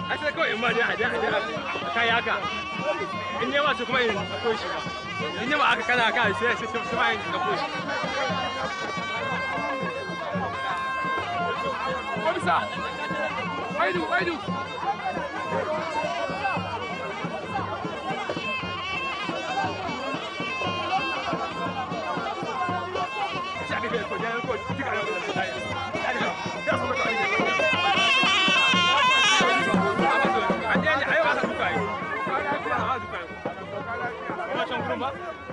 ai sai kawai in ma dai a kai haka in yawa su kuma in ɗauko shi in yawa aka kana kai sai ma in ɗauko shi Komisa Waidu Ba?